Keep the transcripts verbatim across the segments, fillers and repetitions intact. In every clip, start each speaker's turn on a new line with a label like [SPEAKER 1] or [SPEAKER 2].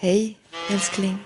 [SPEAKER 1] Hej, älskling.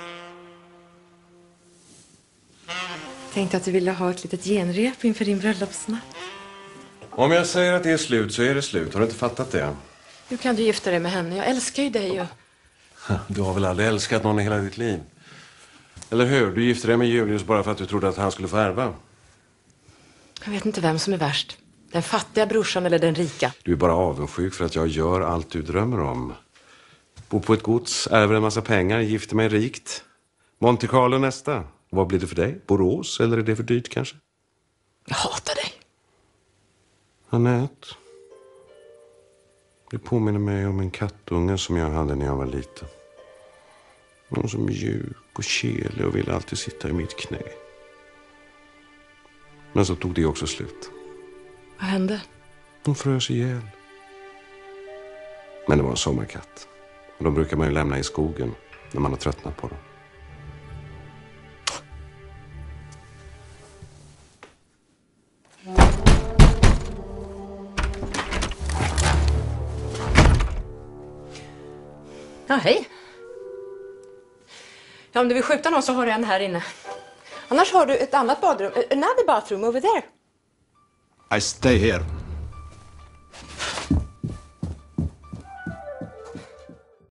[SPEAKER 1] Tänkte att du ville ha ett litet genrep inför din bröllopsnatt.
[SPEAKER 2] Om jag säger att det är slut så är det slut. Har du inte fattat det?
[SPEAKER 1] Nu kan du gifta dig med henne. Jag älskar ju dig ju.
[SPEAKER 2] Du har väl aldrig älskat någon i hela ditt liv? Eller hur? Du gifte dig med Julius bara för att du trodde att han skulle få ärva.
[SPEAKER 1] Jag vet inte vem som är värst. Den fattiga brorsan eller den rika.
[SPEAKER 2] Du är bara avundsjuk för att jag gör allt du drömmer om. Bo på ett gods, ärver en massa pengar, gifter mig rikt. Monte Carlo nästa. Vad blir det för dig? Borås? Eller är det för dyrt kanske?
[SPEAKER 1] Jag hatar dig.
[SPEAKER 2] Anette. Det påminner mig om en kattunge som jag hade när jag var liten. Hon som mjuk och kelig och ville alltid sitta i mitt knä. Men så tog det också slut.
[SPEAKER 1] Vad hände?
[SPEAKER 2] Hon frös ihjäl. Men det var en sommarkatt. Och de brukar man ju lämna i skogen när man har tröttnat på dem.
[SPEAKER 1] Ja, hej. Ja, om du vill skjuta någon så har du en här inne. Annars har du ett annat badrum. Another bathroom over there.
[SPEAKER 3] I stay here.